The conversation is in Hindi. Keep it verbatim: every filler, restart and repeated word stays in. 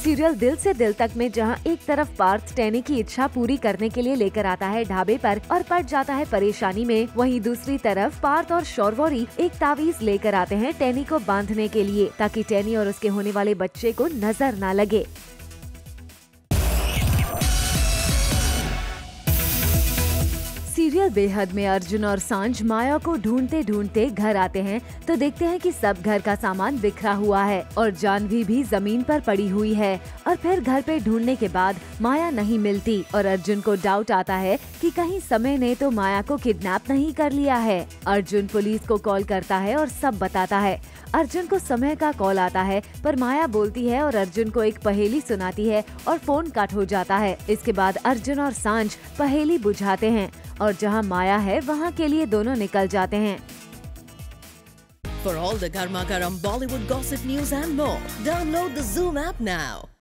सीरियल दिल से दिल तक में जहां एक तरफ पार्थ टैनी की इच्छा पूरी करने के लिए लेकर आता है ढाबे पर और पड़ जाता है परेशानी में, वहीं दूसरी तरफ पार्थ और शौरवोरी एक तावीज लेकर आते हैं टैनी को बांधने के लिए, ताकि टैनी और उसके होने वाले बच्चे को नजर न लगे। सीरियल बेहद में अर्जुन और सांझ माया को ढूंढते ढूंढते घर आते हैं तो देखते हैं कि सब घर का सामान बिखरा हुआ है और जानवी भी जमीन पर पड़ी हुई है। और फिर घर पे ढूंढने के बाद माया नहीं मिलती और अर्जुन को डाउट आता है कि कहीं समय ने तो माया को किडनैप नहीं कर लिया है। अर्जुन पुलिस को कॉल करता है और सब बताता है। अर्जुन को समय का कॉल आता है पर माया बोलती है और अर्जुन को एक पहेली सुनाती है और फोन कट हो जाता है। इसके बाद अर्जुन और सांझ पहेली बुझाते हैं और जहां माया है वहां के लिए दोनों निकल जाते हैं। For all the Garma Garam Bollywood gossip news and more, download the Zoom app now.